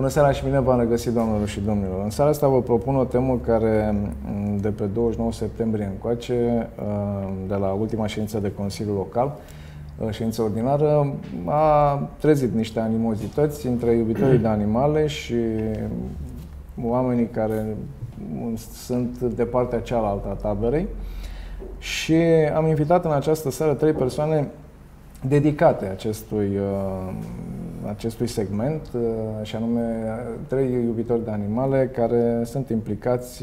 Bună seara și bine v-am regăsit, doamnelor și domnilor. În seara asta vă propun o temă care, de pe 29 septembrie încoace, de la ultima ședință de Consiliu Local, ședință ordinară, a trezit niște animozități între iubitorii de animale și oamenii care sunt de partea cealaltă a taberei. Și am invitat în această seară 3 persoane dedicate acestui segment, și anume 3 iubitori de animale care sunt implicați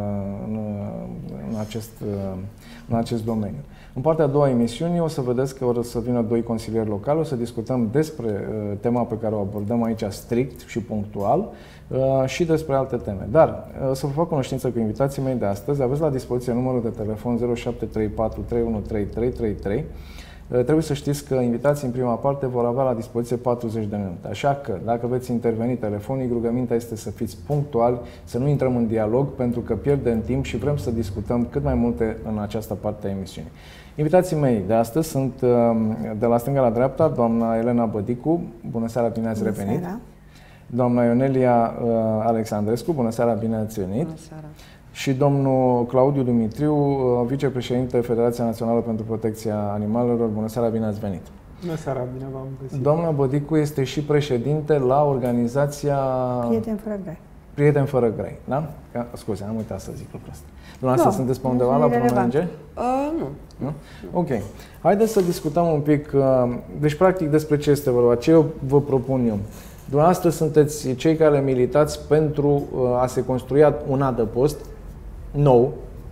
în acest domeniu. În partea a doua a emisiunii o să vedeți că o să vină 2 consilieri locali, o să discutăm despre tema pe care o abordăm aici strict și punctual și despre alte teme. Dar să vă fac cunoștință cu invitații mei de astăzi. Aveți la dispoziție numărul de telefon 0734 313333. Trebuie să știți că invitații în prima parte vor avea la dispoziție 40 de minute. Așa că, dacă veți interveni telefonic, rugămintea este să fiți punctuali, să nu intrăm în dialog, pentru că pierdem timp și vrem să discutăm cât mai multe în această parte a emisiunii. Invitații mei de astăzi sunt de la stânga la dreapta, doamna Elena Bădicu. Bună seara, bine ați revenit. Seara. Doamna Ionelia Alexandrescu. Bună seara, bine ați venit. Bună seara. Și domnul Claudiu Dumitriu, vicepreședinte Federația Națională pentru Protecția Animalelor. Bună seara, bine ați venit! Bună seara, bine v-am găsit! Doamna Bădicu este și președinte la organizația Prieteni fără grai. Prieteni fără grai, da? Scuze, am uitat să zic lucrul ăsta. Dumneavoastră sunteți pe undeva la vreun ONG? Nu. Ok. Haideți să discutăm un pic, deci practic despre ce este vorba, ce eu vă propun eu. Dumneavoastră sunteți cei care militați pentru a se construi un adăpost nou,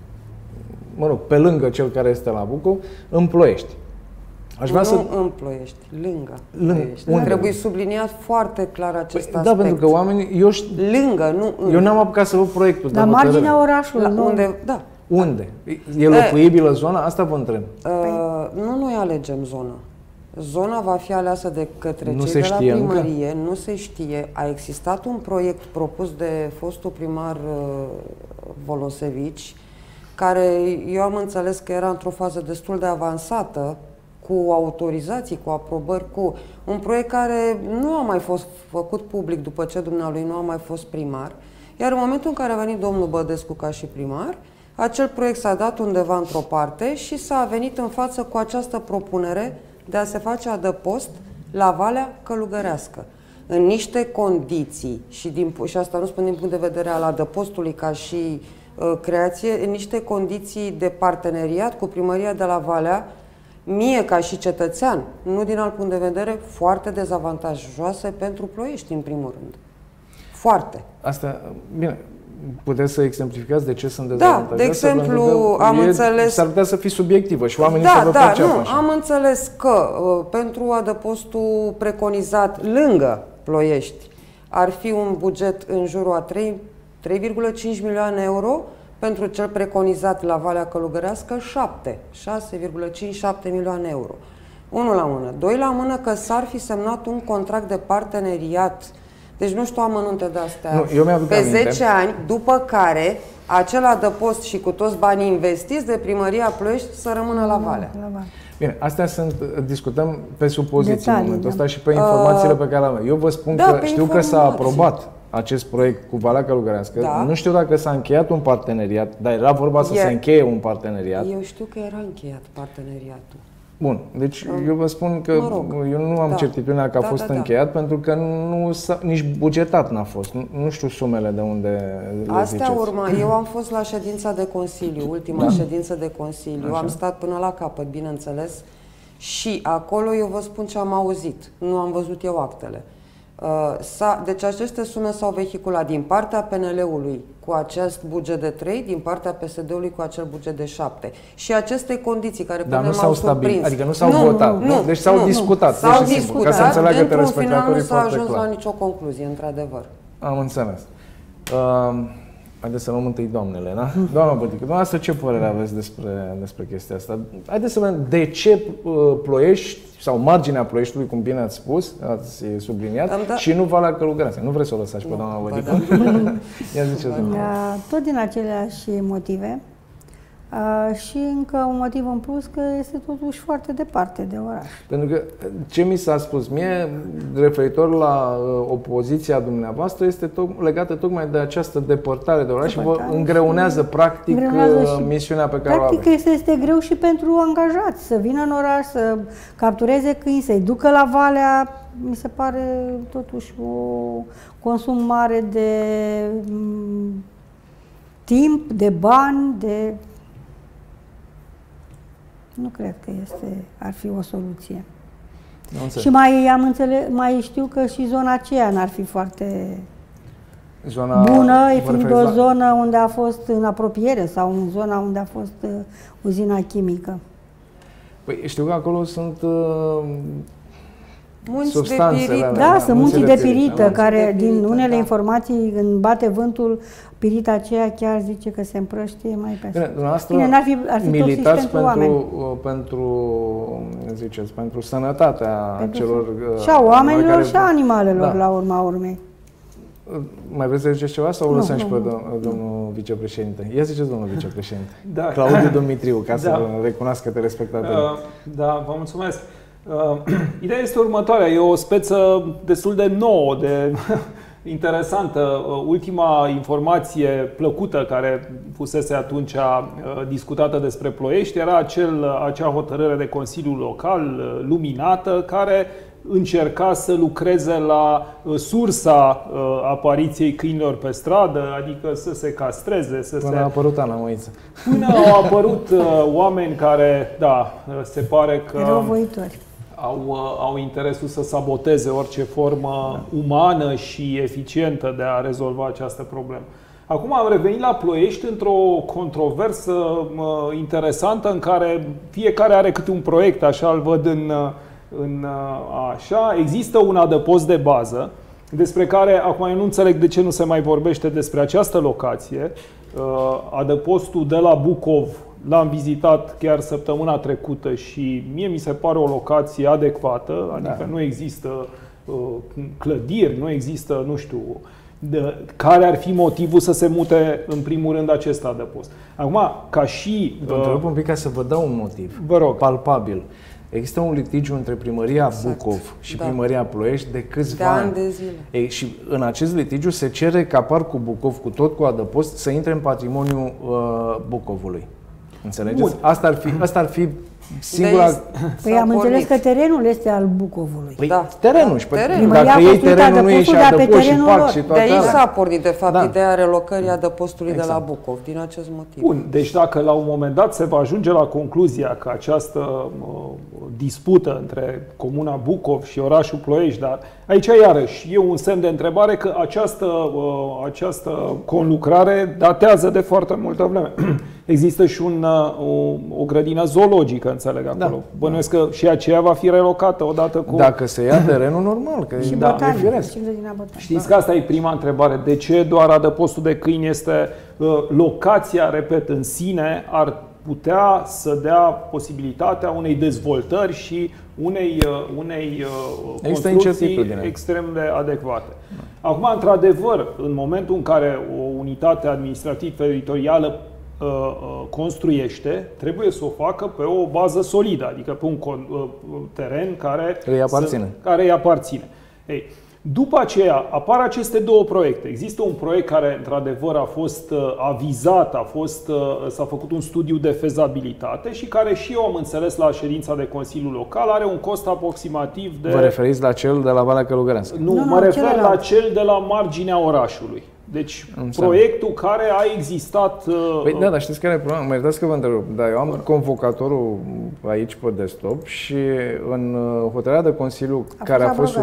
mă rog, pe lângă cel care este la Bucov, în Ploiești. În Ploiești, lângă Ploiești. Trebuie subliniat foarte clar acest aspect. Da, pentru că oamenii... Lângă, nu în. Eu n-am apucat să văd proiectul. La marginea orașului. Unde? Da. Unde? E locuibilă zona? Asta vă întreb. Nu noi alegem zona. Zona va fi aleasă de către cei de la primărie, nu se știe. A existat un proiect propus de fostul primar Volosevici, care eu am înțeles că era într-o fază destul de avansată, cu autorizații, cu aprobări, cu un proiect care nu a mai fost făcut public după ce dumnealui nu a mai fost primar. Iar în momentul în care a venit domnul Bădescu ca și primar, acel proiect s-a dat undeva într-o parte și s-a venit în față cu această propunere de a se face adăpost la Valea Călugărească, în niște condiții, și asta nu spun din punct de vedere al adăpostului ca și creație, în niște condiții de parteneriat cu primăria de la Valea, mie ca și cetățean, nu din alt punct de vedere, foarte dezavantajoase pentru Ploiești, în primul rând. Foarte. Asta, bine, puteți să exemplificați de ce sunt dezavantajoase? Da, de exemplu, am înțeles... S-ar putea să fii subiectivă și oamenii să vă perceapă așa. Am înțeles că pentru adăpostul preconizat lângă Ploiești ar fi un buget în jurul a 3,5 milioane euro, pentru cel preconizat la Valea Călugărească 6,5-7 milioane euro. 1 la mână. 2 la mână că s-ar fi semnat un contract de parteneriat. Deci nu știu amănunte de-astea. Pe 10 ani, după care acel adăpost și cu toți banii investiți de primăria Ploiești să rămână la Valea. Bine, astea discutăm pe supoziții în momentul ăsta și pe informațiile pe care le avem. Eu vă spun că știu că s-a aprobat acest proiect cu Valea Călugărească. Da. Nu știu dacă s-a încheiat un parteneriat, dar era vorba să se încheie un parteneriat. Eu știu că era încheiat parteneriatul. Bun, deci eu vă spun că eu nu am certitudinea că a fost încheiat, pentru că nici bugetat n-a fost. Nu știu sumele de unde le ziceți. Urma. Eu am fost la ședința de Consiliu, ultima ședință de Consiliu. Așa. Am stat până la capăt, bineînțeles, și acolo eu vă spun ce am auzit. Nu am văzut eu actele. Deci aceste sume s-au vehiculat din partea PNL-ului cu acest buget de 3, din partea PSD-ului cu acel buget de 7. Și aceste condiții care până nu s-au stabilit, adică nu s-au votat. Deci s-au discutat. S-au discutat, ca să înțeleagă într-un final nu s-a ajuns la nicio concluzie, într-adevăr. Am înțeles. Haideți să luăm întâi doamnele, da? Doamna Bădică, dumneavoastră ce părere aveți despre chestia asta? Haideți să vedem de ce Ploiești, sau marginea Ploieștiului, cum bine ați spus, ați subliniat, și nu Valea Călugărească. Nu vreți să o lăsați pe doamna Bădică? Ia ziceți. Tot din aceleași motive. Și încă un motiv în plus că este totuși foarte departe de oraș. Pentru că ce mi s-a spus mie, referitor la opoziția dumneavoastră, este legată tocmai de această depărtare de oraș și vă îngreunează practic misiunea pe care o aveți. Practic este greu și pentru angajați să vină în oraș, să captureze câini, să-i ducă la Valea. Mi se pare totuși un consum mare de timp, de bani, de... Nu cred că ar fi o soluție. Și mai știu că și zona aceea n-ar fi foarte bună, fiind o zonă unde a fost în apropiere sau în zona unde a fost uzina chimică. Păi știu că acolo sunt munți substanțe. De pirită. Da, sunt munții de pirită, care din unele informații, când bate vântul, pirita aceea chiar zice că se împrăștie mai peste. Bine, ar fi militați pentru sănătatea celor... Și a oamenilor și a animalelor, la urma urmei. Mai vreți să ziceți ceva sau o lăsăm și pe domnul vicepreședinte? Ia ziceți, domnul vicepreședinte. Claudiu Dumitriu, ca să recunoască telespectatorii. Da, vă mulțumesc. Ideea este următoarea. E o speță destul de nouă, interesantă. Ultima informație plăcută care fusese atunci discutată despre Ploiești era acea hotărâre de Consiliu Local luminată care încerca să lucreze la sursa apariției câinilor pe stradă, adică să se castreze, Până a apărut Ana Moiță. Până au apărut oameni care, se pare că au interesul să saboteze orice formă umană și eficientă de a rezolva această problemă. Acum am revenit la Ploiești într-o controversă interesantă în care fiecare are câte un proiect, așa îl văd așa. Există un adăpost de bază despre care acum eu nu înțeleg de ce nu se mai vorbește despre această locație. Adăpostul de la Bucov l-am vizitat chiar săptămâna trecută și mie mi se pare o locație adecvată, adică nu există clădiri, nu există, nu știu, care ar fi motivul să se mute în primul rând acest adăpost. Acum, ca și... Vă întreb un pic ca să vă dau un motiv palpabil. Există un litigiu între Primăria Bucov și Primăria Ploiești de câțiva ani de zile. Și în acest litigiu se cere ca Parcul Bucov, cu adăpost, să intre în patrimoniul Bucovului. Înțelegeți? Asta ar fi singura... Păi am înțeles că terenul este al Bucovului. Păi terenul. Și dacă ei terenul nu ieși adăpost și parc și toate alea. De aici s-a pornit, de fapt, ideea relocării adăpostului de la Bucov, din acest motiv. Bun, deci dacă la un moment dat se va ajunge la concluzia că această dispută între Comuna Bucov și orașul Ploiești, dar aici iarăși e un semn de întrebare că această conlucrare datează de foarte multă vreme. Există și o grădină zoologică, înțeleg, acolo. Bănuiesc că și aceea va fi relocată odată cu... Dacă se ia terenul, normal, că și e firesc. Știți că asta e prima întrebare. De ce doar adăpostul de câini este locația, repet, în sine, ar putea să dea posibilitatea unei dezvoltări și unei construcții extrem de adecvate. Acum, într-adevăr, în momentul în care o unitate administrativ-teritorială construiește, trebuie să o facă pe o bază solidă, adică pe un teren care îi aparține. Ei, după aceea apar aceste două proiecte. Există un proiect care într-adevăr a fost avizat, s-a făcut un studiu de fezabilitate și care și eu am înțeles la ședința de Consiliu Local are un cost aproximativ de... Vă referiți la cel de la Valea Călugărească? Nu, mă refer la cel de la marginea orașului. Deci, proiectul care a existat... Păi dar știți care e problema? Mă iertați că vă întrerup, dar eu am convocatorul aici pe desktop și în hotărârea de Consiliu care a fost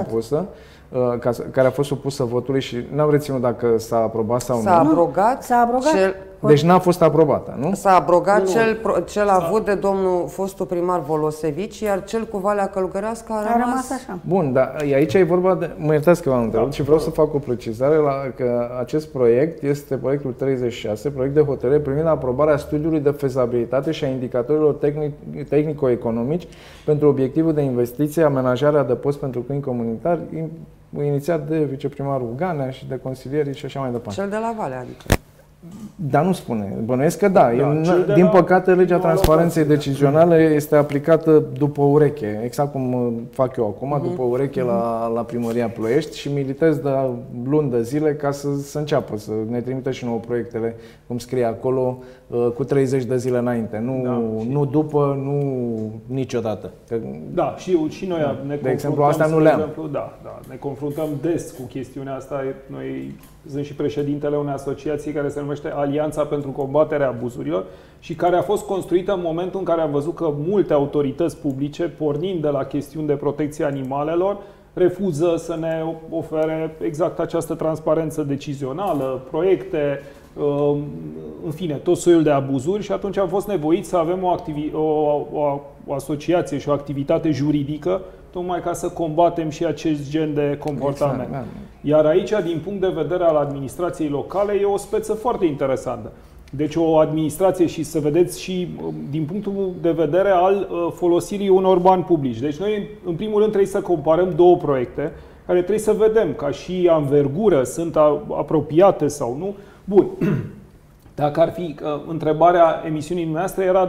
supusă votului și n-am reținut dacă s-a aprobat sau nu. S-a abrogat. Deci n-a fost aprobată, nu? S-a abrogat cel avut de domnul fostul primar Volosevici, iar cel cu Valea Călugărească a rămas așa. Bun, dar aici e vorba de... Mă iertați că v-am întrebat și vreau să fac o precizare că acest proiect este proiectul 36, proiect de hotărâre privind aprobarea studiului de fezabilitate și a indicatorilor tehnico-economici pentru obiectivul de investiție, amenajarea adăpost pentru câini comunitari, inițiat de viceprimarul Ganea și de consilierii și așa mai departe. Cel de la Valea, adică. Dar nu spune. Bănuiesc că da. Din păcate, legea transparenței decizionale este aplicată după ureche. Exact cum fac eu acum, după ureche la Primăria Ploiești și militez de luni de zile ca să înceapă, să ne trimită și nouă proiectele, cum scrie acolo, cu 30 de zile înainte. Nu după, nu niciodată. Da, și noi ne confruntăm. De exemplu, asta nu le-am. Ne confruntăm des cu chestiunea asta. Noi sunt și președintele unei asociații care se numește Alianța pentru combaterea abuzurilor și care a fost construită în momentul în care am văzut că multe autorități publice, pornind de la chestiuni de protecție animalelor, refuză să ne ofere exact această transparență decizională, proiecte, în fine, tot soiul de abuzuri și atunci am fost nevoiți să avem o asociație și o activitate juridică tocmai ca să combatem și acest gen de comportament. Exact. Iar aici, din punct de vedere al administrației locale, e o speță foarte interesantă. Deci o administrație și să vedeți și din punctul de vedere al folosirii unor bani publici. Deci noi, în primul rând, trebuie să comparăm două proiecte care trebuie să vedem ca și anvergură, sunt apropiate sau nu. Bun. Dacă ar fi, întrebarea emisiunii noastre era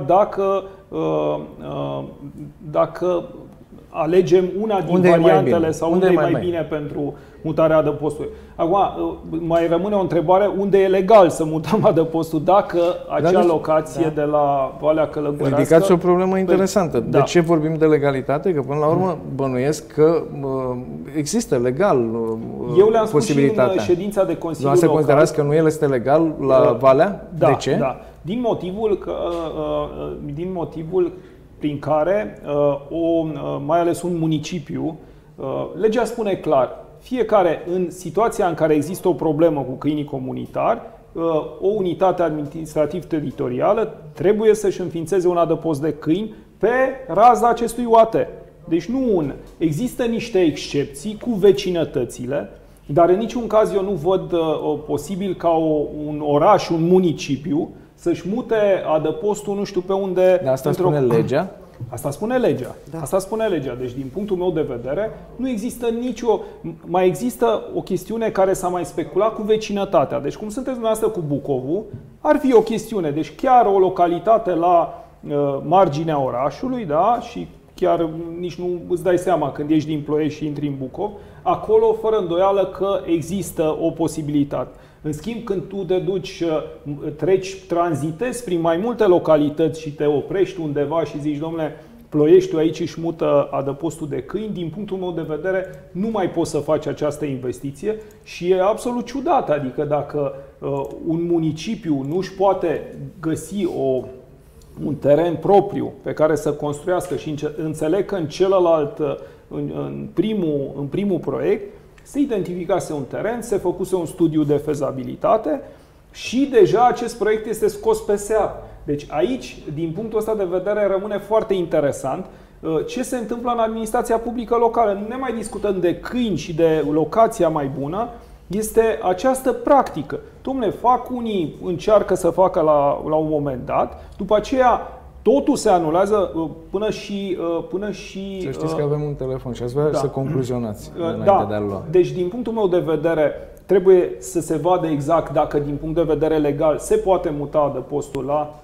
dacă alegem una din variantele sau unde e mai bine pentru mutarea adăpostului. Acum, mai rămâne o întrebare, unde e legal să mutăm adăpostul dacă acea locație de la Valea Călugărească... Ridicați o problemă interesantă. De ce vorbim de legalitate? Că până la urmă bănuiesc că există legal Eu le-am spus și în ședința de Consiliu Local. Considerați că nu el este legal la Valea? Da, de ce? Da. Din motivul prin care, mai ales un municipiu, legea spune clar, fiecare, în situația în care există o problemă cu câinii comunitari, o unitate administrativ-teritorială trebuie să-și înființeze un adăpost de câini pe raza acestui UAT. Deci există niște excepții cu vecinătățile, dar în niciun caz eu nu văd posibil ca un oraș, un municipiu, să-și mute adăpostul nu știu pe unde... Dar asta spune legea? Asta spune legea. Da. Asta spune legea. Deci, din punctul meu de vedere, nu există mai există o chestiune care s-a mai speculat cu vecinătatea. Deci, cum sunteți dumneavoastră cu Bucovul, ar fi o chestiune. Deci, chiar o localitate la marginea orașului, da? Și chiar nici nu îți dai seama când ești din Ploiești și intri în Bucov, acolo, fără îndoială că există o posibilitate. În schimb, când tu te duci, tranzitezi prin mai multe localități și te oprești undeva și zici, domnule, Ploieștiul aici își mută adăpostul de câini, din punctul meu de vedere, nu mai poți să faci această investiție și e absolut ciudat. Adică dacă un municipiu nu își poate găsi un teren propriu pe care să construiască și înțeleg că în celălalt, în primul proiect, se identificase un teren, se făcuse un studiu de fezabilitate și deja acest proiect este scos pe SEAP. Deci aici, din punctul ăsta de vedere, rămâne foarte interesant ce se întâmplă în administrația publică locală. Nu ne mai discutăm de câini și de locația mai bună, este această practică. Dom'le, unii încearcă să facă la un moment dat, după aceea totul se anulează până și... Să știți că avem un telefon și ați vrea să concluzionați înainte de a-l lua. Deci, din punctul meu de vedere, trebuie să se vadă exact dacă, din punct de vedere legal, se poate muta adăpostul la...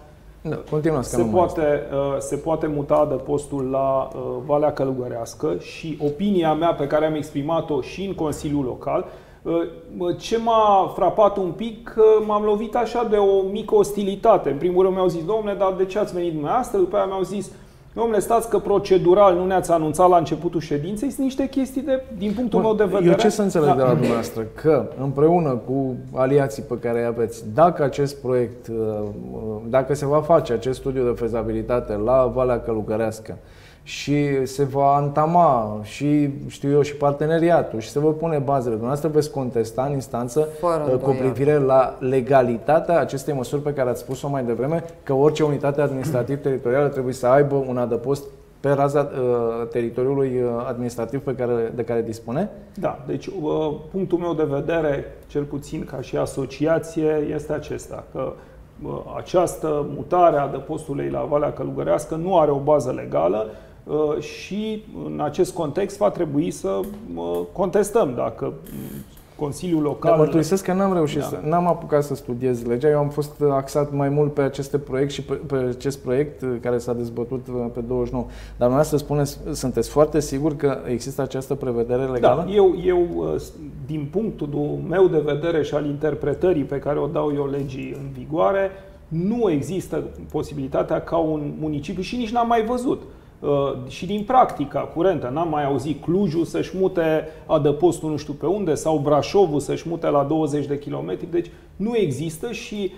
Se poate muta adăpostul la Valea Călugărească și opinia mea pe care am exprimat-o și în Consiliul Local, ce m-a frapat un pic, m-am lovit așa de o mică ostilitate. În primul rând mi-au zis, domnule, dar de ce ați venit dumneavoastră? După aia mi-au zis, domnule, stați că procedural nu ne-ați anunțat la începutul ședinței. Sunt niște chestii din punctul meu de vedere. Eu ce să înțeleg de la dumneavoastră? Că împreună cu aliații pe care îi aveți, dacă acest proiect, dacă se va face acest studiu de fezabilitate la Valea Călugărească și se va antama și, știu eu, și parteneriatul și se vor pune bazele, dumneavoastră veți contesta în instanță cu privire la legalitatea acestei măsuri pe care ați spus-o mai devreme, că orice unitate administrativ-teritorială trebuie să aibă un adăpost pe raza teritoriului administrativ de care dispune? Da, deci punctul meu de vedere, cel puțin ca și asociație, este acesta, că această mutare a adăpostului la Valea Călugărească nu are o bază legală și în acest context va trebui să contestăm dacă Consiliul Local... Dar mărturisesc că n-am reușit, n-am apucat să studiez legea. Eu am fost axat mai mult pe aceste proiect și pe acest proiect care s-a dezbătut pe 29. Dar dumneavoastră spuneți, sunteți foarte sigur că există această prevedere legală? Da, eu din punctul meu de vedere și al interpretării pe care o dau eu legii în vigoare, nu există posibilitatea ca un municipiu, și nici n-am mai văzut, și din practica curentă, n-am mai auzit Clujul să-și mute adăpostul nu știu pe unde sau Brașovul să-și mute la 20 de kilometri. Deci nu există și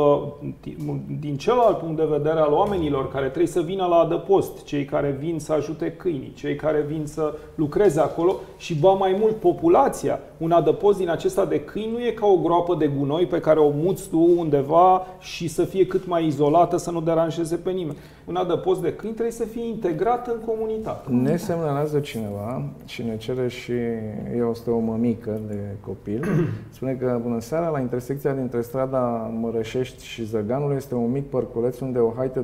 din celălalt punct de vedere al oamenilor care trebuie să vină la adăpost, cei care vin să ajute câinii, cei care vin să lucreze acolo și ba mai mult populația. Un adăpost din acesta de câini nu e ca o groapă de gunoi pe care o muți tu undeva și să fie cât mai izolată, să nu deranjeze pe nimeni. Un adăpost de câini trebuie să fie integrat în comunitate. Ne semnalează cineva și ne cere și este o mămică de copil. Spune că, bună seara, la intersecția dintre strada Mărășești și Zăganul este un mic parculeț unde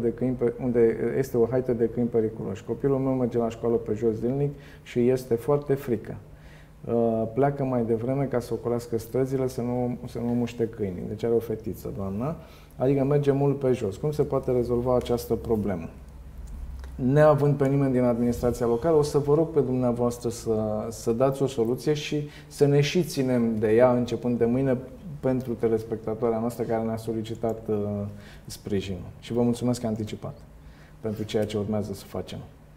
este o haită de câini periculoși. Copilul meu merge la școală pe jos zilnic și este foarte frică. Pleacă mai devreme ca să ocolească străzile, să nu muște câinii. Deci are o fetiță, doamna. Adică merge mult pe jos. Cum se poate rezolva această problemă? Neavând pe nimeni din administrația locală, o să vă rog pe dumneavoastră să dați o soluție și să ne și ținem de ea începând de mâine pentru telespectatoarea noastră care ne-a solicitat sprijinul. Și vă mulțumesc anticipat pentru ceea ce urmează să facem.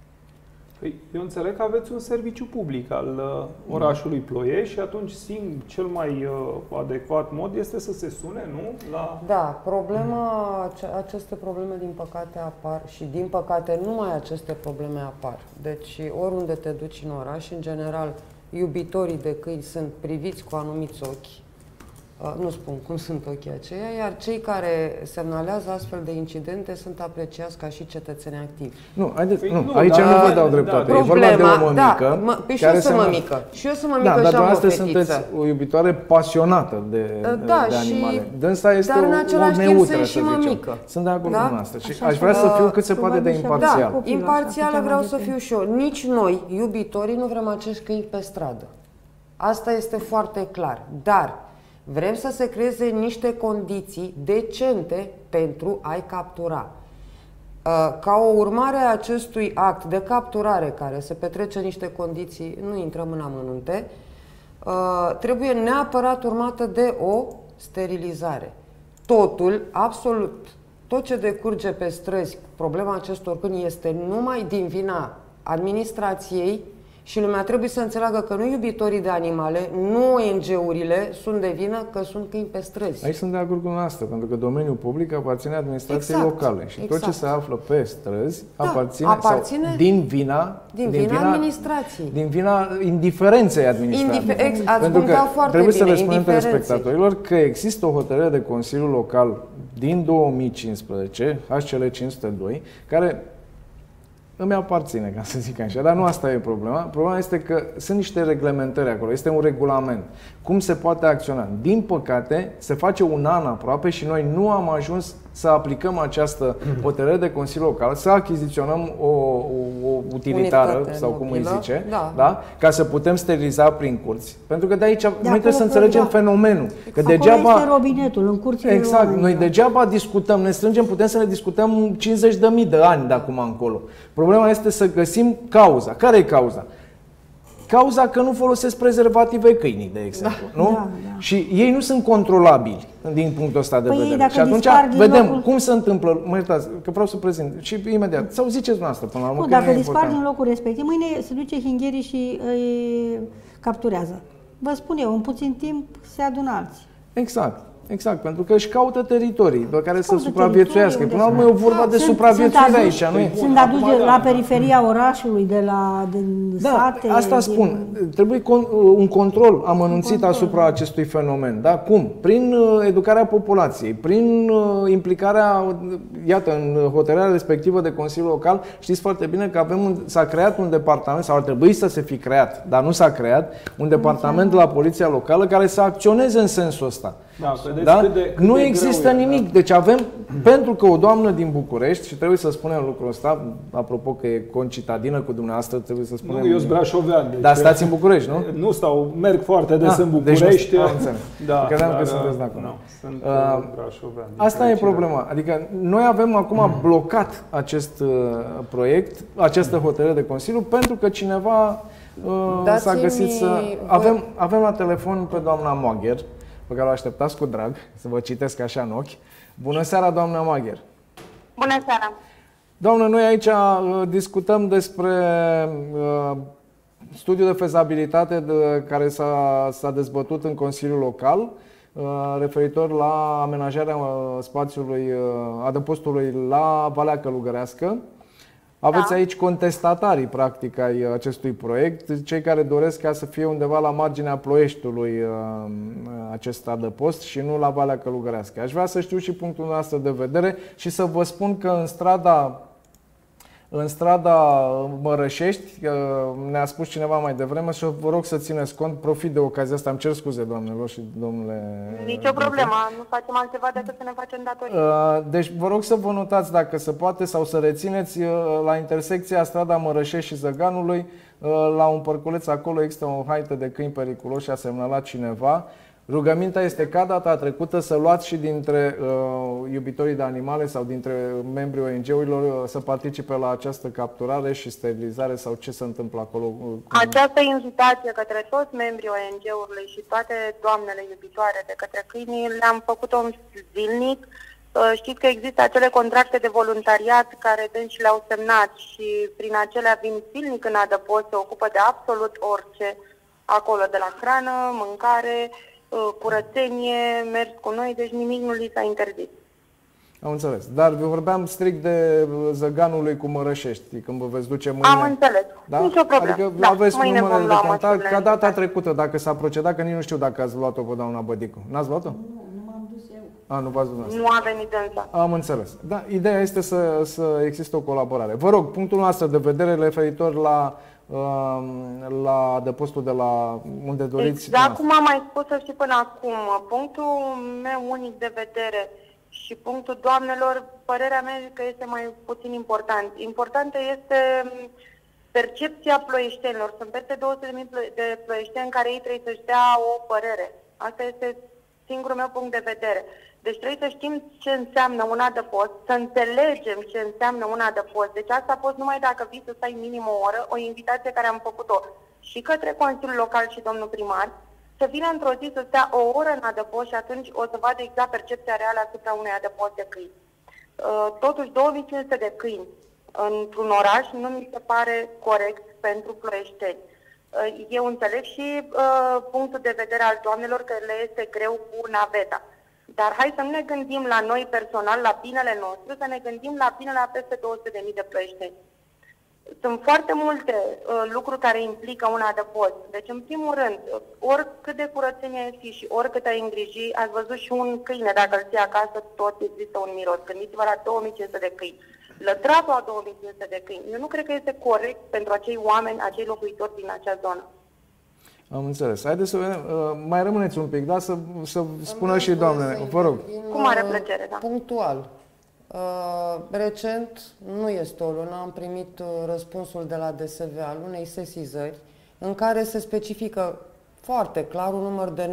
Eu înțeleg că aveți un serviciu public al orașului Ploiești și atunci cel mai adecvat mod este să se sune, nu? Da, aceste probleme din păcate apar și din păcate numai aceste probleme apar. Deci oriunde te duci în oraș, în general, iubitorii de câini sunt priviți cu anumiți ochi. Nu spun cum sunt ochii aceia, iar cei care semnalează astfel de incidente sunt apreciați ca și cetățeni activi. Aici nu vă dau dreptate. E vorba de o mămică. Și eu sunt mămică. Și eu sunt mămică și am o fetiță. Sunteți o iubitoare pasionată de animale. Dânsa este o neutră, să zicem. Sunt de acord cu noastră. Și aș vrea să fiu cât se poate de imparțial. Da, imparțială vreau să fiu și eu. Nici noi, iubitorii, nu vrem acești câini pe stradă. Asta este foarte clar. Dar vrem să se creeze niște condiții decente pentru a-i captura. Ca o urmare a acestui act de capturare, care se petrece în niște condiții, nu intrăm în amănunte, trebuie neapărat urmată de o sterilizare. Totul, absolut, tot ce decurge pe străzi, problema acestor câini este numai din vina administrației. Și lumea trebuie să înțeleagă că nu iubitorii de animale, nu ONG-urile sunt de vină că sunt câini pe străzi. Aici sunt de acord cu noastră, pentru că domeniul public aparține administrației locale. Și tot ce se află pe străzi aparține din vina administrației. Din vina indiferenței administrației. Pentru că trebuie să le spunem telespectatorilor că există o hotărâre de Consiliul Local din 2015, HCL 502, care îmi aparține, ca să zic așa, dar nu asta e problema. Problema este că sunt niște reglementări acolo, este un regulament. Cum se poate acționa? Din păcate, se face un an aproape și noi nu am ajuns să aplicăm această hotărâre de Consiliu Local, să achiziționăm o utilitară, sau cum îi zice, da? Ca să putem steriliza prin curți. Pentru că de aici noi trebuie să înțelegem fenomenul. Că degeaba este robinetul, în curțile exact, noi degeaba discutăm, ne strângem, putem să ne discutăm 50.000 de ani de acum încolo. Problema este să găsim cauza. Care e cauza? Cauza că nu folosesc prezervative câinii, de exemplu. Nu? Da. Și ei nu sunt controlabili din punctul ăsta de vedere. Și atunci vedem cum se întâmplă. Mă iertați, că vreau să prezint. Și imediat. Sau ziceți dumneavoastră până la urmă. Dacă dispar din locul respectiv, mâine se duce Hingherii și îi capturează. Vă spun eu, în puțin timp se adună alții. Exact, pentru că își caută teritorii pe care să supraviețuiască. Până la urmă e vorba de supraviețuire aici. Sunt aduși la periferia orașului, din sate. Asta spun. Trebuie un control amănunțit asupra acestui fenomen. Da? Cum? Prin educarea populației, prin implicarea, iată, în hotărârea respectivă de Consiliul Local. Știți foarte bine că s-a creat un departament, sau ar trebui să se fi creat, dar nu s-a creat, un departament la Poliția Locală care să acționeze în sensul ăsta. Da, Vedeți da? cât Nu de există greu nimic. Deci avem, pentru că o doamnă din București, și trebuie să spunem lucrul ăsta, apropo că e concitadină cu dumneavoastră, trebuie să spunem... Nu, eu sunt brașovean. Deci dar stați în București, nu? Nu stau, merg foarte des în București. Deci da, credeam că sunteți de acolo. Nu, sunt brașovean. Asta e problema. Adică noi avem acum blocat acest proiect, această hotărâre de Consiliu, pentru că cineva s-a găsit să... Avem la telefon pe doamna Magher, pe care o așteptați cu drag, să vă citesc așa în ochi. Bună seara, doamna Magher! Bună seara! Doamnă, noi aici discutăm despre studiul de fezabilitate care s-a dezbătut în Consiliul Local, referitor la amenajarea spațiului, adăpostului la Valea Călugărească. Aveți aici contestatarii, practic, ai acestui proiect, cei care doresc ca să fie undeva la marginea Ploieștiului acest adăpost și nu la Valea Călugărească. Aș vrea să știu și punctul nostru de vedere și să vă spun că în strada Mărășești, ne-a spus cineva mai devreme și vă rog să țineți cont, profit de ocazia asta, îmi cer scuze, doamnelor și domnule... Nicio problemă, nu facem altceva decât să ne facem datorii. Deci vă rog să vă notați, dacă se poate, sau să rețineți la intersecția strada Mărășești și Zăganului, la un părculeț acolo există o haită de câini periculoși, a semnalat cineva. Rugămintea este ca data trecută să luați și dintre iubitorii de animale sau dintre membrii ONG-urilor să participe la această capturare și sterilizare sau ce se întâmplă acolo. Această invitație către toți membrii ONG-ului și toate doamnele iubitoare de către câini le-am făcut-o zilnic. Știți că există acele contracte de voluntariat care dânsi le-au semnat și prin acelea vin zilnic în adăpost, se ocupă de absolut orice acolo, de la hrană, mâncare, curățenie, mers cu noi, deci nimic nu li s-a interzis. Am înțeles. Dar vorbeam strict de Zăganului cu Mărășești, când vă veți duce mâine. Am înțeles. Da? Nicio problemă. Adică aveți numărele de contact, ca data necesare. trecută, dacă s-a procedat, că nici nu știu dacă ați luat-o pe doamna Bădicu. N-ați luat-o? Nu m-am dus eu. Nu v-ați dus. Nu a venit însă. Am înțeles. Da, ideea este să existe o colaborare. Vă rog, punctul nostru de vedere referitor la adăpostul de la unde doriți. Exact cum am mai spus și până acum, punctul meu unic de vedere și punctul doamnelor, părerea mea că este mai puțin important. Importantă este percepția ploieștenilor. Sunt peste 200.000 de ploieșteni care ei trebuie să-și dea o părere. Asta este singurul meu punct de vedere. Deci trebuie să știm ce înseamnă un adăpost, să înțelegem ce înseamnă un adăpost. Deci asta poți numai dacă vii să stai minim o oră, o invitație care am făcut-o și către Consiliul Local și domnul primar, să vină într-o zi să stea o oră în adăpost și atunci o să vadă exact percepția reală asupra unui adăpost de câini. Totuși 2500 de câini într-un oraș nu mi se pare corect pentru ploieșteni. Eu înțeleg și punctul de vedere al doamnelor că le este greu cu naveta. Dar hai să nu ne gândim la noi personal, la binele nostru, să ne gândim la binele a peste 200.000 de ploieșteni. Sunt foarte multe lucruri care implică un adăpost. Deci, în primul rând, oricât de curățenie ai fi și oricât ai îngriji, ați văzut și un câine, dacă îl ții acasă, tot există un miros. Gândiți-vă la 2500 de câini. Lătratul a 2500 de câini. Eu nu cred că este corect pentru acei oameni, acei locuitori din acea zonă. Am înțeles. Haideți să vedem. Mai rămâneți un pic, da? Să spună și doamnele. Vă rog. Cu mare plăcere, da. Punctual. Recent, nu este o lună, am primit răspunsul de la DSV al unei sesizări în care se specifică foarte clar un număr de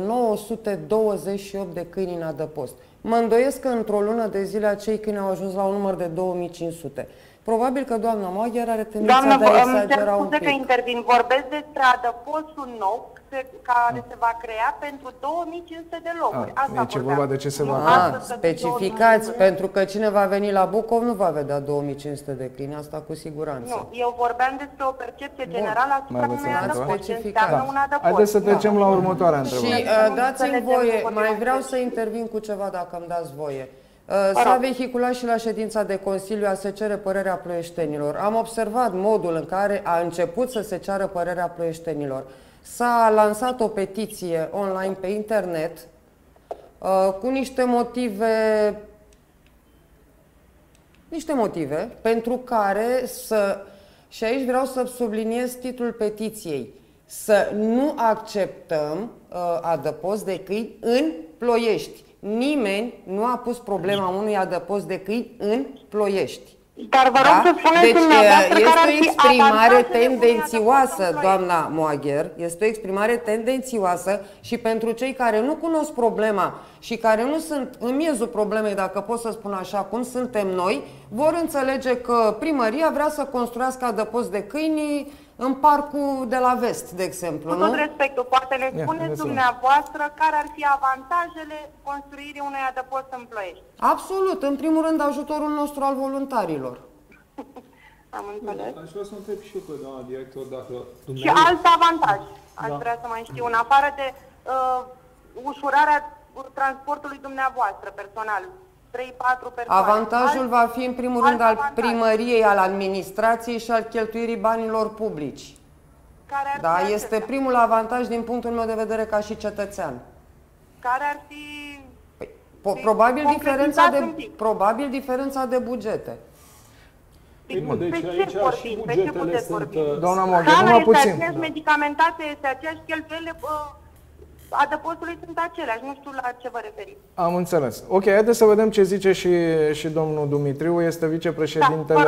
928 de câini în adăpost. Mă îndoiesc că într-o lună de zile acei câini au ajuns la un număr de 2500. Probabil că doamna Magher are tendința de a exagera un pic. Că intervin. Vorbesc despre adăpostul nou care se va crea pentru 2500 de locuri. Asta vorba de ce se va specificați, pentru că cine va veni la Bucov nu va vedea 2500 de câini, asta cu siguranță. Nu, eu vorbeam despre o percepție generală asupra unui adăpost. Haideți să trecem la următoarea întrebare. Și dați-mi voie, mai vreau să intervin cu ceva dacă îmi dați voie. S-a vehiculat și la ședința de Consiliu a se cere părerea ploieștenilor. Am observat modul în care a început să se ceară părerea ploieștenilor. S-a lansat o petiție online pe internet cu niște motive pentru care și aici vreau să subliniez titlul petiției, să nu acceptăm adăpost de câini în Ploiești. nimeni nu a pus problema unui adăpost de câini în Ploiești. Dar vă rog să spuneți Deci dumneavoastră care ar este o fi exprimare avantajele unui tendențioasă, adăpost în doamna Moagher, este o exprimare tendențioasă și pentru cei care nu cunosc problema și care nu sunt în miezul problemei, dacă pot să spun așa, cum suntem noi, vor înțelege că primăria vrea să construiască adăpost de câini în parcul de la Vest, de exemplu, Cu tot respectul, poate ne spuneți dumneavoastră care ar fi avantajele construirii unui adăpost în Ploiești? Absolut, în primul rând ajutorul nostru al voluntarilor. Am înțeles. Aș vrea să întreb și eu pe doamna director dacă Și alt avantaj, aș vrea să mai știu, în afară de ușurarea transportului dumneavoastră personal, 3-4 persoane. Avantajul va fi în primul rând al primăriei, al administrației și al cheltuirii banilor publici. Care ar Da, fi este acesta? primul avantaj din punctul meu de vedere ca și cetățean. Care ar fi... Probabil diferența de bugete. Deci aici și bugetele sunt... Doamna Moagher, Scala numai este puțin. aceeași, medicamentația este aceeași, cheltuielile adăpostului sunt aceleași, nu știu la ce vă referiți. Am înțeles. Ok, haideți să vedem ce zice și domnul Dumitriu, este vicepreședintele,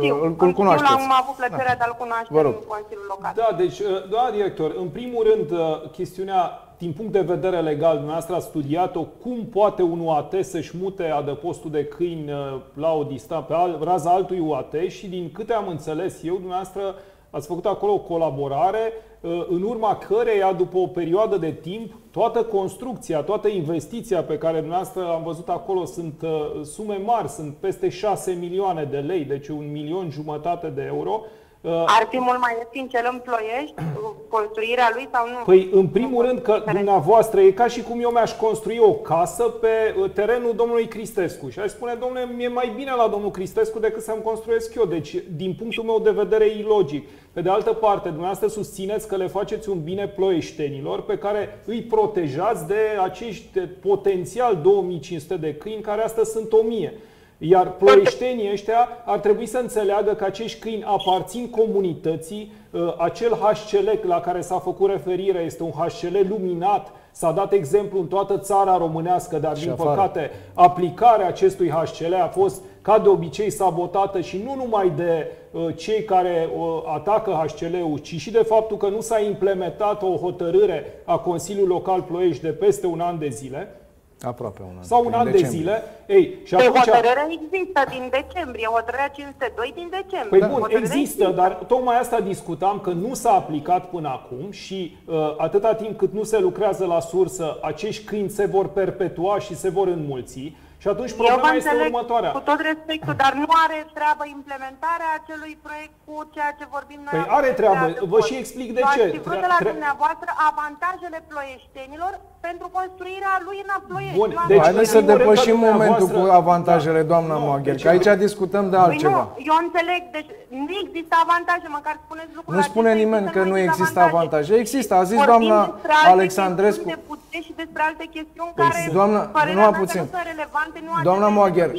îl cunoașteți. Am avut plăcerea de a-l cunoaște în Consiliul Local. Da, deci, doamna director, în primul rând, chestiunea, din punct de vedere legal, dumneavoastră ați studiat-o, cum poate un UAT să-și mute adăpostul de câini la o distanță, pe raza altui UAT și din câte am înțeles eu, dumneavoastră ați făcut acolo o colaborare în urma căreia, după o perioadă de timp, toată construcția, toată investiția pe care dumneavoastră am văzut acolo sunt sume mari, sunt peste 6 milioane de lei, deci 1,5 milion de euro. Ar fi mult mai ieftin cel în Ploiești, construirea lui sau nu? Păi, în primul rând că dumneavoastră e ca și cum eu mi-aș construi o casă pe terenul domnului Cristescu. Și aș spune, domnule, mi-e mai bine la domnul Cristescu decât să-mi construiesc eu. Deci, din punctul meu de vedere, e ilogic. Pe de altă parte, dumneavoastră susțineți că le faceți un bine ploieștenilor pe care îi protejați de acești potențial 2500 de câini, care astăzi sunt 1000. Iar ploieștenii ăștia ar trebui să înțeleagă că acești câini aparțin comunității, acel HCL la care s-a făcut referire este un HCL luminat, s-a dat exemplu în toată țara românească, dar din păcate aplicarea acestui HCL a fost ca de obicei sabotată și nu numai de cei care atacă HCL-ul, ci și de faptul că nu s-a implementat o hotărâre a Consiliului Local Ploiești de peste un an de zile. Aproape un an. Sau un an de zile. Ei, și atunci... Hotărârea există din decembrie, hotărârea 502 din decembrie. Păi bun, există, dar tocmai asta discutam, că nu s-a aplicat până acum și atâta timp cât nu se lucrează la sursă, acești câini se vor perpetua și se vor înmulți. Și atunci problema este următoarea. Cu tot respectul, dar nu are treabă implementarea acelui proiect cu ceea ce vorbim noi. Păi are treabă, vă și explic de ce. Ați vrut de la dumneavoastră avantajele ploieștenilor pentru construirea lui în Ploiești. Bun, deci haideți să depășim momentul cu avantajele, doamna Moagher, că aici discutăm de altceva. Nu, eu înțeleg, deci nu există avantaje, măcar spuneți lucrul acesta. Nu spune nimeni că nu există avantaje. Există, a zis doamna Alexandrescu. Și despre alte chestiuni care, părerea mea, nu sunt relevante. Doamna Moagher,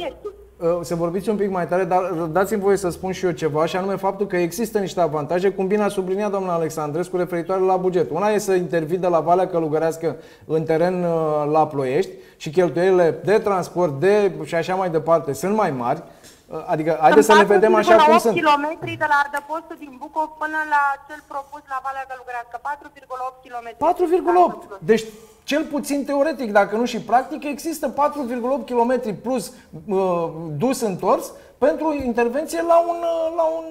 să vorbiți un pic mai tare, dar dați-mi voie să spun și eu ceva, și anume faptul că există niște avantaje, cum bine a subliniat doamna Alexandrescu, referitoare la buget. Una e să intervii de la Valea Călugărească în teren la Ploiești și cheltuielile de transport și așa mai departe sunt mai mari. Adică, haideți să ne vedem așa cum sunt. 4,8 km de la adăpostul din Bucov până la cel propus la Valea Călugărească. 4,8 km. 4,8. Deci, cel puțin teoretic, dacă nu și practic, există 4,8 km plus dus întors pentru intervenție la un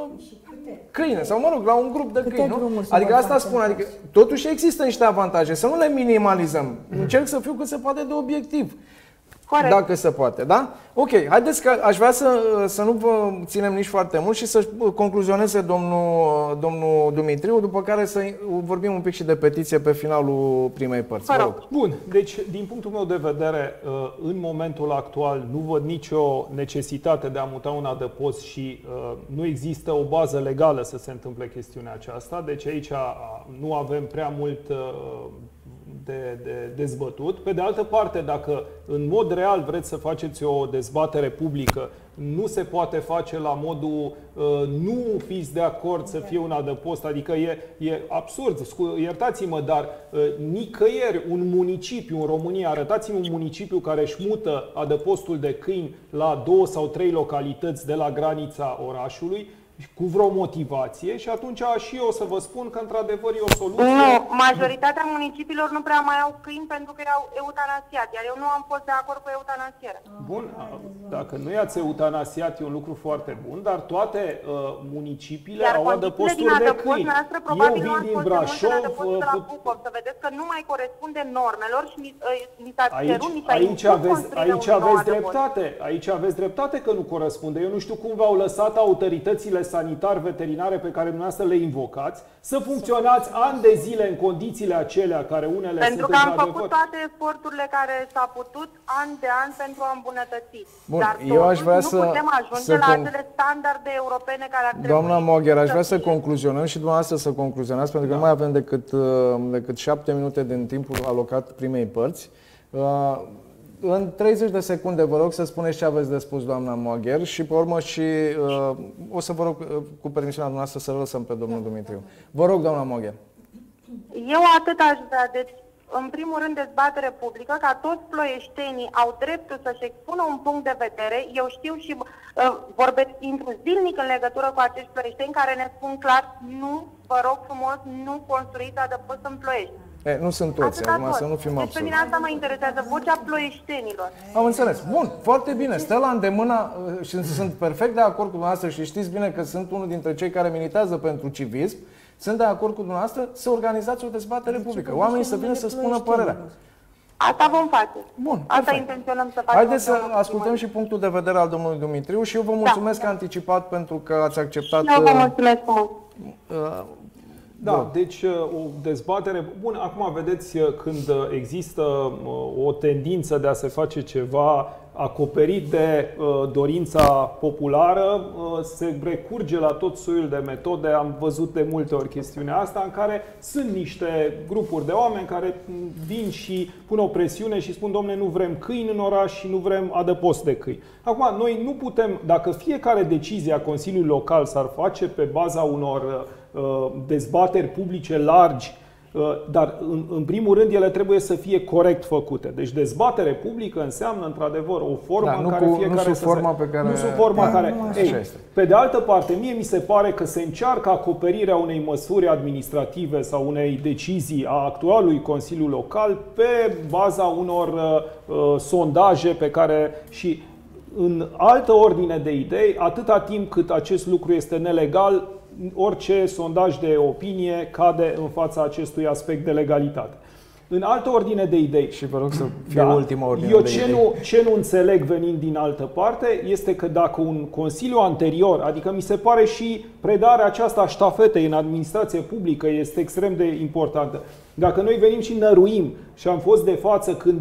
câine sau, mă rog, la un grup de câini, nu? Adică asta spun, adică totuși există niște avantaje, să nu le minimalizăm. Încerc să fiu cât se poate de obiectiv. Corect. Dacă se poate, da? Ok, haideți că aș vrea să nu vă ținem nici foarte mult și să concluzioneze domnul Dumitriu, după care să vorbim un pic și de petiție pe finalul primei părți. Bun, deci din punctul meu de vedere, în momentul actual nu văd nicio necesitate de a muta un adăpost și nu există o bază legală să se întâmple chestiunea aceasta, deci aici nu avem prea mult de dezbătut. Pe de altă parte, dacă în mod real vreți să faceți o dezbatere publică, nu se poate face la modul nu fiți de acord să fie un adăpost, adică e absurd, iertați-mă, dar nicăieri un municipiu în România, arătați-mi un municipiu care își mută adăpostul de câini la 2 sau 3 localități de la granița orașului, cu vreo motivație, și atunci și eu o să vă spun că într-adevăr e o soluție. Nu, majoritatea municipiilor nu prea mai au câini pentru că erau eutanasiați, iar eu nu am fost de acord cu eutanasierea. Bun, dacă nu i-ați eutanasiat e un lucru foarte bun, dar toate municipiile au adăposturi de câini. Eu vin din Brașov, să vedeți că nu mai corespunde normelor și mi s-a cerut, mi s-a aici aveți dreptate că nu corespunde. Eu nu știu cum v-au lăsat autoritățile sanitar-veterinare pe care dumneavoastră le invocați să funcționați ani de zile în condițiile acelea care unele sunt. Pentru că am făcut toate eforturile care s-a putut an de an pentru a îmbunătăți. Bun, dar eu aș vrea nu putem ajunge la acele standarde europene care ar trebui. Doamna Mogher, aș vrea să concluzionăm și dumneavoastră să concluzionați, pentru că nu mai avem decât 7 minute din timpul alocat primei părți. În 30 de secunde vă rog să spuneți ce aveți de spus, doamna Mogher, și pe urmă o să vă rog, cu permisiunea dumneavoastră, să lăsăm pe domnul Dumitriu. Vă rog, doamna Mogher. Eu atât aș vrea. Deci, în primul rând, dezbatere publică, ca toți ploieștenii au dreptul să-și expună un punct de vedere. Eu știu și intru zilnic în legătură cu acești ploieșteni care ne spun clar: nu, vă rog frumos, nu construiți adăpost în Ploiești. Nu sunt toți, acum să nu fim absurdi. Deci pe mine asta mă interesează, vocea ploieștenilor. Am înțeles. Bun, foarte bine. Stă la îndemână și sunt perfect de acord cu dumneavoastră și știți bine că sunt unul dintre cei care militează pentru civism. Sunt de acord cu dumneavoastră să organizați o dezbatere publică. Oamenii să vină să spună părerea. Asta vom face. Bun, asta intenționăm să facem. Haideți să ascultăm și punctul de vedere al domnului Dumitriu și eu vă mulțumesc anticipat pentru că ați acceptat. Eu vă mulțumesc mult. Da, deci o dezbatere. Bun, acum vedeți, când există o tendință de a se face ceva acoperit de dorința populară, se recurge la tot soiul de metode. Am văzut de multe ori chestiunea asta, în care sunt niște grupuri de oameni care vin și pun o presiune și spun: domne, nu vrem câini în oraș și nu vrem adăpost de câini. Acum, noi nu putem, dacă fiecare decizie a Consiliului Local s-ar face pe baza unor dezbateri publice largi, dar în primul rând ele trebuie să fie corect făcute. Deci dezbatere publică înseamnă într-adevăr o formă în care fiecare nu forma pe care... Nu sunt forma care... Pe de altă parte, mie mi se pare că se încearcă acoperirea unei măsuri administrative sau unei decizii a actualului Consiliu Local pe baza unor sondaje pe care și în altă ordine de idei, atâta timp cât acest lucru este nelegal, orice sondaj de opinie cade în fața acestui aspect de legalitate. În altă ordine de idei. Și vă rog să fie ultima ordine de idei. Ce nu înțeleg venind din altă parte este că dacă un consiliu anterior, adică mi se pare și predarea aceasta a ștafetei în administrație publică este extrem de importantă. Dacă noi venim și năruim, și am fost de față când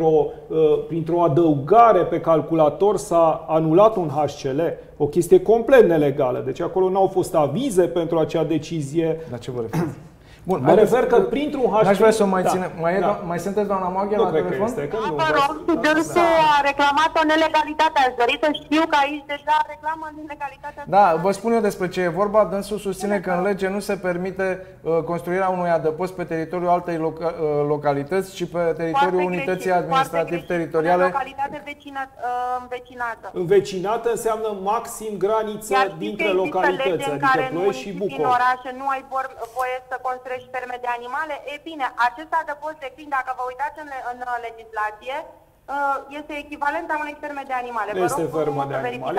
printr-o adăugare pe calculator s-a anulat un HCL, o chestie complet nelegală, deci acolo n-au fost avize pentru acea decizie. La ce vă referiți? Bun, mă refer că printr-un HCL... N-aș vrea să o mai ținem. Mai sunteți, doamna Mogher, la telefon? Vă rog, dânsul a reclamat o nelegalitate. Aș dori să știu că aici deja reclamă nelegalitatea. Da, vă spun eu despre ce e vorba. Dânsul susține că în lege nu se permite construirea unui adăpost pe teritoriul altei localități, ci pe teritoriul unității administrativ-teritoriale. Localitate învecinată. Învecinată înseamnă maxim graniță dintre localități, adică Ploiești și Bucov. În orașe nu ai voie să construiești ferme de animale. E bine, acesta de post de câini, dacă vă uitați în legislație, este echivalent a unei ferme de animale. Nu este fermă de animale.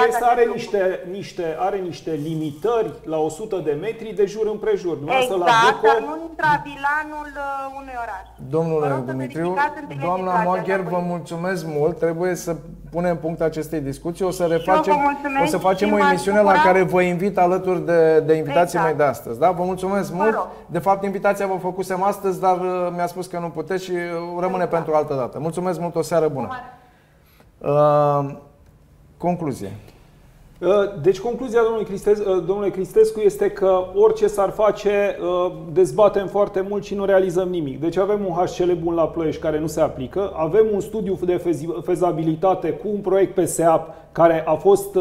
Are niște limitări la 100 de metri de jur împrejur. Exact, dar nu intravilanul unui oraș. Domnule Dumitriu, doamna Mogher, vă mulțumesc mult. Trebuie să punem punct acestei discuții. O să facem o emisiune la care vă invit alături de invitații mei de astăzi. Da? Vă mulțumesc mult. De fapt, invitația vă făcusem astăzi, dar mi-a spus că nu puteți și rămâne pentru altă dată. Mulțumesc mult, o seară bună. Concluzie. Deci concluzia domnului Cristescu este că orice s-ar face, dezbatem foarte mult și nu realizăm nimic. Deci avem un HCL bun la Ploiești care nu se aplică, avem un studiu de fezabilitate cu un proiect PSEAP care a fost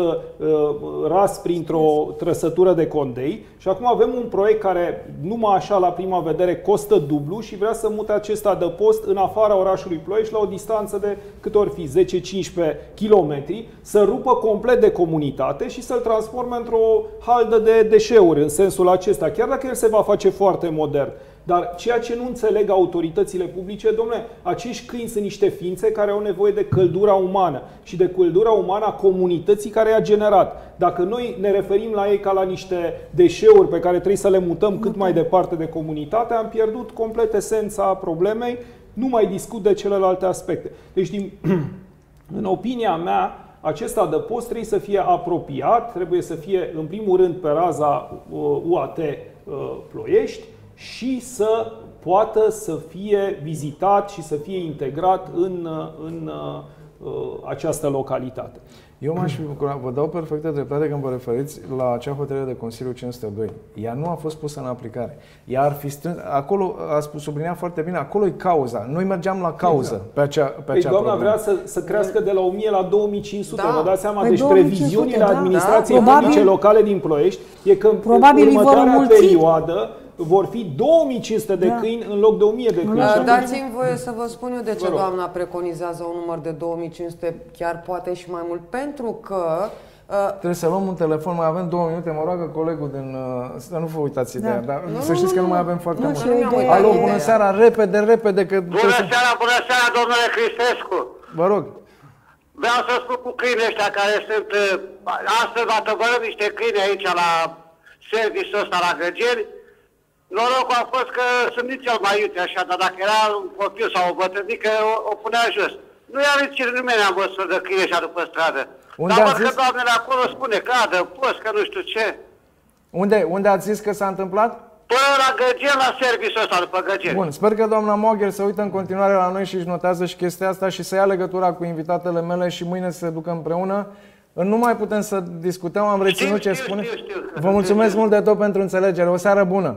ras printr-o trăsătură de condei și acum avem un proiect care numai așa la prima vedere costă dublu și vrea să mute acest adăpost în afara orașului Ploiești la o distanță de cât ori fi 10-15 km, să rupă complet de comunitate și să-l transforme într-o haldă de deșeuri în sensul acesta, chiar dacă el se va face foarte modern. Dar ceea ce nu înțeleg autoritățile publice, dom'le, acești câini sunt niște ființe care au nevoie de căldura umană și de căldura umană a comunității care i-a generat. Dacă noi ne referim la ei ca la niște deșeuri pe care trebuie să le mutăm cât mai departe de comunitate, am pierdut complet esența problemei, nu mai discut de celelalte aspecte. Deci, în opinia mea, acest adăpost trebuie să fie apropiat, trebuie să fie, în primul rând, pe raza UAT Ploiești, și să poată să fie vizitat și să fie integrat în această localitate. Eu vă dau perfectă dreptate când vă referiți la acea hotărâre de Consiliu 502. Ea nu a fost pusă în aplicare. Ea ar fi strâns, acolo a subliniat foarte bine, acolo e cauza. Noi mergeam la cauză pe acea doamna vrea să crească de la 1000 la 2500. Vă dați seama? Deci previziunile administrației publice locale din Ploiești e că în următoarea perioadă vor fi 2500 de câini în loc de 1000 de câini. Dați-mi voie să vă spun eu de ce doamna preconizează un număr de 2500, chiar poate și mai mult. Pentru că... Trebuie să luăm un telefon, mai avem 2 minute, mă roagă colegul din... Să nu vă uitați ideea, dar să știți că nu mai avem foarte mult. Alo, bună seara, repede, că... Bună seara, domnule Cristescu! Vă rog. Vreau să spun cu câinii ăștia care sunt... Astăzi v-a tăvărât niște câini aici la serviciul ăsta la Găgeri. Norocul a fost că sunt nici cel mai iute așa, dar dacă era un copil sau o bătrânică, o punea jos. Nu i-a reținut nimeni în măsură de câini așa după stradă. Dar văd că doamnele acolo spune că adă post, că nu știu ce. Unde ați zis că s-a întâmplat? Până la Găgeri, la serviciul ăsta, după Găgeri. Bun, sper că doamna Mogher se uită în continuare la noi și își notează și chestia asta și să ia legătura cu invitatele mele și mâine să se ducă împreună. Nu mai putem să discutăm, am reținut ce spune. Vă mulțumesc mult de tot pentru înțelegere. O seară bună!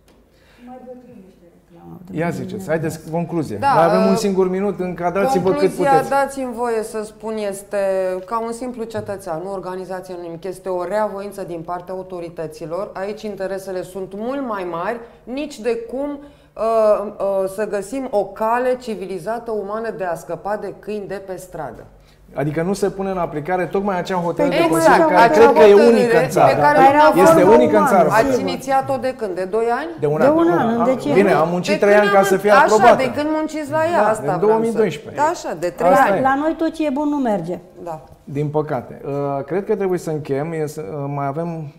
Ia ziceți, haideți, concluzie. Da, mai avem un singur minut, încadrați-vă cât puteți. Concluzia, dați-mi voie să spun, este ca un simplu cetățean, nu organizație, nu nimic. Este o rea voință din partea autorităților. Aici interesele sunt mult mai mari, nici de cum să găsim o cale civilizată, umană de a scăpa de câini de pe stradă. Adică nu se pune în aplicare tocmai acea hotărâre de Consiliu care cred că e unică în țară. Este unică în țară. Ați inițiat-o de când? De 2 ani? De un an. În decembrie. Bine, am muncit 3 ani ca să fie aprobată. Așa, de când munciți la ea, asta în 2012. Așa, de 3 ani. La noi tot ce e bun nu merge. Da. Din păcate. Cred că trebuie să încheiem. Mai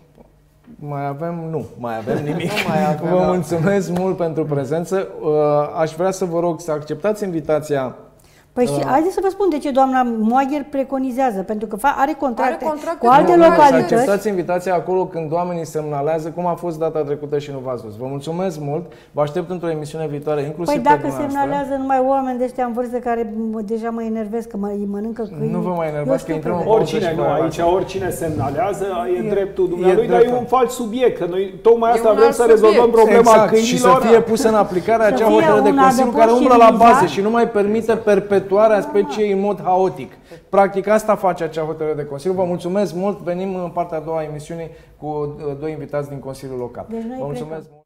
avem nimic. Vă mulțumesc mult pentru prezență. Aș vrea să vă rog să acceptați invitația. Păi și haideți să vă spun de ce doamna Mogher preconizează, pentru că are contracte cu alte localități. Să acceptați invitația acolo când oamenii semnalează, cum a fost data trecută și nu v-ați dus. Vă mulțumesc mult, vă aștept într-o emisiune viitoare, inclusiv pe dacă semnalează numai oameni de ăștia în vârstă care deja mă enervez, că îi mănâncă câini. Nu vă mai enervați că intrăm în oricine, nu, aici oricine semnalează, e dreptul dumnealui, dar e un fals subiect, că noi tocmai asta vrem să rezolvăm problema câinilor. Și să fie pusă în aplicare acea hotărâre de Consiliu care umblă la bază și nu mai permite perpetuarea speciei în mod haotic. Practic asta face acea hotărâre de Consiliu. Vă mulțumesc mult. Venim în partea a doua a emisiunii cu 2 invitați din Consiliul Local. Vă mulțumesc mult.